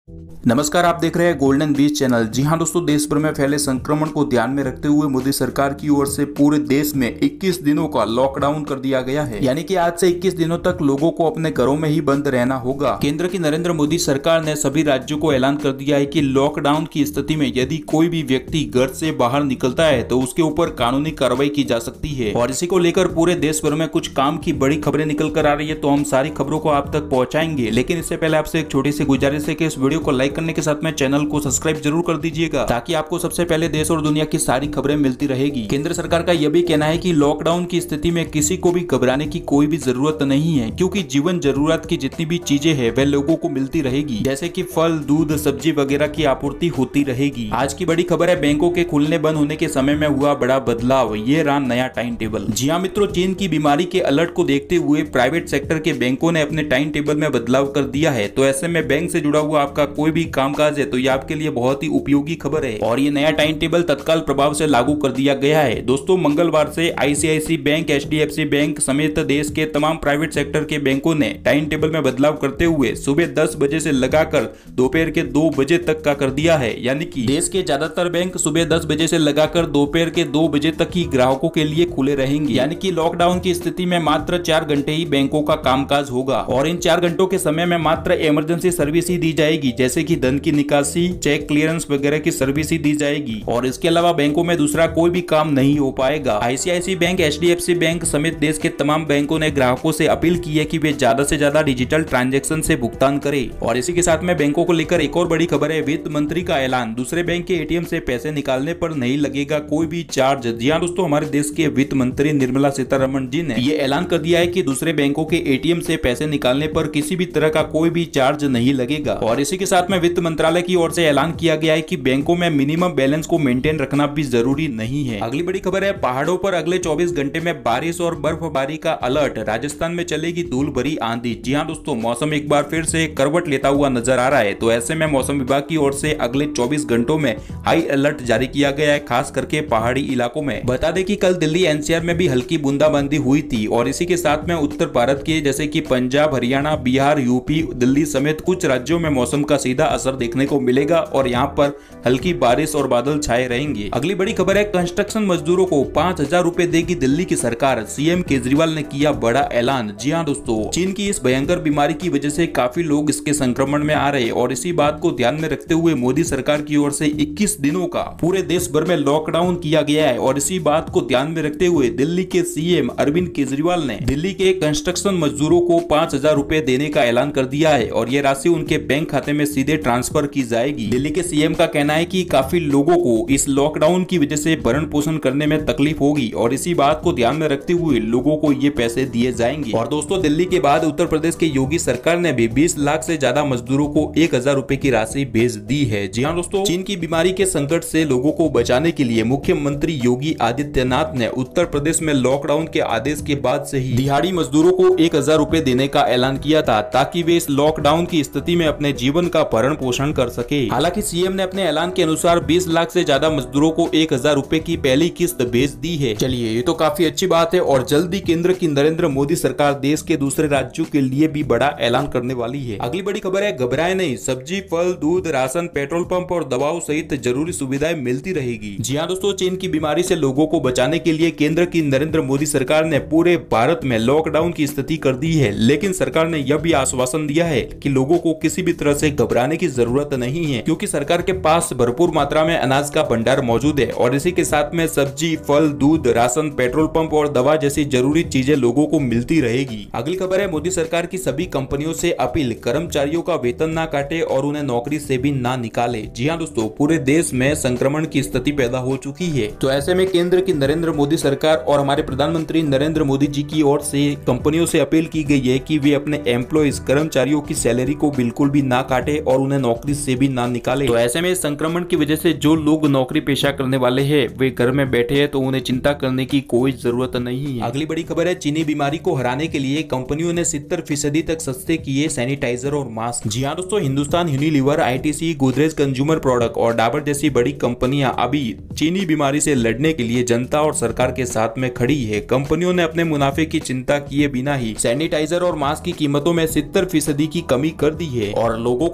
नमस्कार, आप देख रहे हैं गोल्डन बीच चैनल। जी हां दोस्तों, देश भर में फैले संक्रमण को ध्यान में रखते हुए मोदी सरकार की ओर से पूरे देश में 21 दिनों का लॉकडाउन कर दिया गया है। यानी कि आज से 21 दिनों तक लोगों को अपने घरों में ही बंद रहना होगा। केंद्र की नरेंद्र मोदी सरकार ने सभी राज्यों को ऐलान कर दिया है कि लॉकडाउन की स्थिति में यदि कोई भी व्यक्ति घर से बाहर निकलता है तो उसके ऊपर कानूनी कार्रवाई की जा सकती है। और इसी को लेकर पूरे देश भर में कुछ काम की बड़ी खबरें निकल कर आ रही है, तो हम सारी खबरों को आप तक पहुंचाएंगे। लेकिन इससे पहले आपसे एक छोटी सी गुजारिश है कि इस वीडियो को लाइक करने के साथ में चैनल को सब्सक्राइब जरूर कर दीजिएगा, ताकि आपको सबसे पहले देश और दुनिया की सारी खबरें मिलती रहेगी। केंद्र सरकार का यह भी कहना है कि लॉकडाउन की स्थिति में किसी को भी घबराने की कोई भी जरूरत नहीं है, क्योंकि जीवन जरूरत की जितनी भी चीजें हैं वह लोगों को मिलती रहेगी, जैसे कि फल, दूध, सब्जी वगैरह की आपूर्ति होती रहेगी। आज की बड़ी खबर है, बैंकों के खुलने बंद होने के समय में हुआ बड़ा बदलाव, ये रहा नया टाइम टेबल। जी हाँ मित्रों, चीन की बीमारी के अलर्ट को देखते हुए प्राइवेट सेक्टर के बैंकों ने अपने टाइम टेबल में बदलाव कर दिया है। तो ऐसे में बैंक से जुड़ा हुआ आपका कोई भी कामकाज है तो ये आपके लिए बहुत ही उपयोगी खबर है, और ये नया टाइम टेबल तत्काल प्रभाव से लागू कर दिया गया है। दोस्तों, मंगलवार से आईसीआईसी बैंक, एचडीएफसी बैंक समेत देश के तमाम प्राइवेट सेक्टर के बैंकों ने टाइम टेबल में बदलाव करते हुए सुबह 10 बजे से लगाकर दोपहर के 2 बजे तक का कर दिया है। यानी कि देश के ज्यादातर बैंक सुबह 10 बजे से लगाकर दोपहर के 2 बजे तक ही ग्राहकों के लिए खुले रहेंगे। यानी कि लॉकडाउन की स्थिति में मात्र 4 घंटे ही बैंकों का कामकाज होगा, और इन 4 घंटों के समय में मात्र इमरजेंसी सर्विस ही दी जाएगी, जैसे कि धन की निकासी, चेक क्लियरेंस वगैरह की सर्विस ही दी जाएगी। और इसके अलावा बैंकों में दूसरा कोई भी काम नहीं हो पाएगा। आईसीआईसी बैंक, एचडीएफसी बैंक समेत देश के तमाम बैंकों ने ग्राहकों से अपील की है कि वे ज्यादा से ज्यादा डिजिटल ट्रांजैक्शन से भुगतान करें। और इसी के साथ में बैंकों को लेकर एक और बड़ी खबर है, वित्त मंत्री का ऐलान, दूसरे बैंक के एटीएम से पैसे निकालने पर नहीं लगेगा कोई भी चार्ज। जी हाँ दोस्तों, हमारे देश के वित्त मंत्री निर्मला सीतारमण जी ने ये ऐलान कर दिया है कि दूसरे बैंकों के एटीएम से पैसे निकालने पर किसी भी तरह का कोई भी चार्ज नहीं लगेगा। और इसी के साथ में वित्त मंत्रालय की ओर से ऐलान किया गया है कि बैंकों में मिनिमम बैलेंस को मेंटेन रखना भी जरूरी नहीं है। अगली बड़ी खबर है, पहाड़ों पर अगले 24 घंटे में बारिश और बर्फबारी का अलर्ट, राजस्थान में चलेगी धूल भरी आंधी। जी हां दोस्तों, मौसम एक बार फिर से करवट लेता हुआ नजर आ रहा है। तो ऐसे में मौसम विभाग की ओर से अगले 24 घंटों में हाई अलर्ट जारी किया गया है, खास करके पहाड़ी इलाकों में। बता दें कि कल दिल्ली एनसीआर में भी हल्की बूंदाबांदी हुई थी, और इसी के साथ में उत्तर भारत के जैसे कि पंजाब, हरियाणा, बिहार, यूपी, दिल्ली समेत कुछ राज्यों में मौसम का सीधा असर देखने को मिलेगा, और यहाँ पर हल्की बारिश और बादल छाए रहेंगे। अगली बड़ी खबर है, कंस्ट्रक्शन मजदूरों को 5,000 रुपए देगी दिल्ली की सरकार, सीएम केजरीवाल ने किया बड़ा ऐलान। जी हाँ दोस्तों, चीन की इस भयंकर बीमारी की वजह से काफी लोग इसके संक्रमण में आ रहे हैं, और इसी बात को ध्यान में रखते हुए मोदी सरकार की ओर से 21 दिनों का पूरे देश भर में लॉकडाउन किया गया है। और इसी बात को ध्यान में रखते हुए दिल्ली के सीएम अरविंद केजरीवाल ने दिल्ली के कंस्ट्रक्शन मजदूरों को 5,000 रुपए देने का ऐलान कर दिया है, और ये राशि उनके बैंक खाते में सीधे ट्रांसफर की जाएगी। दिल्ली के सीएम का कहना है कि काफी लोगों को इस लॉकडाउन की वजह से भरण पोषण करने में तकलीफ होगी, और इसी बात को ध्यान में रखते हुए लोगों को ये पैसे दिए जाएंगे। और दोस्तों, दिल्ली के बाद उत्तर प्रदेश के योगी सरकार ने भी 20 लाख से ज्यादा मजदूरों को 1,000 रुपए की राशि भेज दी है। जी हाँ दोस्तों, चीन की बीमारी के संकट से लोगों को बचाने के लिए मुख्यमंत्री योगी आदित्यनाथ ने उत्तर प्रदेश में लॉकडाउन के आदेश के बाद से ही दिहाड़ी मजदूरों को 1,000 रुपए देने का ऐलान किया था, ताकि वे इस लॉकडाउन की स्थिति में अपने जीवन का भरण पोषण कर सके। हालांकि सीएम ने अपने ऐलान के अनुसार 20 लाख से ज्यादा मजदूरों को 1,000 रुपए की पहली किस्त भेज दी है। चलिए, ये तो काफी अच्छी बात है, और जल्दी केंद्र की नरेंद्र मोदी सरकार देश के दूसरे राज्यों के लिए भी बड़ा ऐलान करने वाली है। अगली बड़ी खबर है, घबराए नहीं, सब्जी, फल, दूध, राशन, पेट्रोल पंप और दवाओं सहित जरूरी सुविधाएं मिलती रहेगी। जी हाँ दोस्तों, चीन की बीमारी से लोगों को बचाने के लिए केंद्र की नरेंद्र मोदी सरकार ने पूरे भारत में लॉकडाउन की स्थिति कर दी है। लेकिन सरकार ने यह भी आश्वासन दिया है कि लोगों को किसी भी तरह से घबराने की जरूरत नहीं है, क्योंकि सरकार के पास भरपूर मात्रा में अनाज का भंडार मौजूद है, और इसी के साथ में सब्जी, फल, दूध, राशन, पेट्रोल पंप और दवा जैसी जरूरी चीजें लोगों को मिलती रहेगी। अगली खबर है, मोदी सरकार की सभी कंपनियों से अपील, कर्मचारियों का वेतन ना काटे और उन्हें नौकरी से भी ना निकाले। जी हाँ दोस्तों, पूरे देश में संक्रमण की स्थिति पैदा हो चुकी है। तो ऐसे में केंद्र की नरेंद्र मोदी सरकार और हमारे प्रधानमंत्री नरेंद्र मोदी जी की ओर से कंपनियों से अपील की गई है कि वे अपने एम्प्लॉइज, कर्मचारियों की सैलरी को बिल्कुल भी ना काटे और उन्हें नौकरी से भी ना निकाले। तो ऐसे में संक्रमण की वजह से जो लोग नौकरी पेशा करने वाले हैं वे घर में बैठे हैं, तो उन्हें चिंता करने की कोई जरूरत नहीं है। अगली बड़ी खबर है, चीनी बीमारी को हराने के लिए कंपनियों ने 70% तक सस्ते किए सैनिटाइजर और मास्क। जी हाँ दोस्तों, Hindustan Unilever, ITC, Godrej consumer product और डाबर जैसी बड़ी कंपनियां अभी चीनी बीमारी से लड़ने के लिए जनता और सरकार के साथ में खड़ी है। कंपनियों ने अपने मुनाफे की चिंता किए बिना ही सैनिटाइजर और मास्क की कीमतों में 70% की कमी कर दी है और लोगों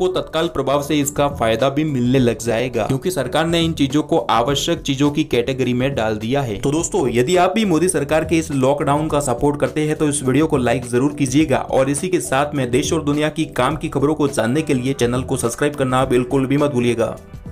को तत्काल प्रभाव से इसका फायदा भी मिलने लग जाएगा, क्योंकि सरकार ने इन चीजों को आवश्यक चीजों की कैटेगरी में डाल दिया है। तो दोस्तों, यदि आप भी मोदी सरकार के इस लॉकडाउन का सपोर्ट करते हैं तो इस वीडियो को लाइक जरूर कीजिएगा, और इसी के साथ में देश और दुनिया की काम की खबरों को जानने के लिए चैनल को सब्सक्राइब करना बिल्कुल भी मत भूलिएगा।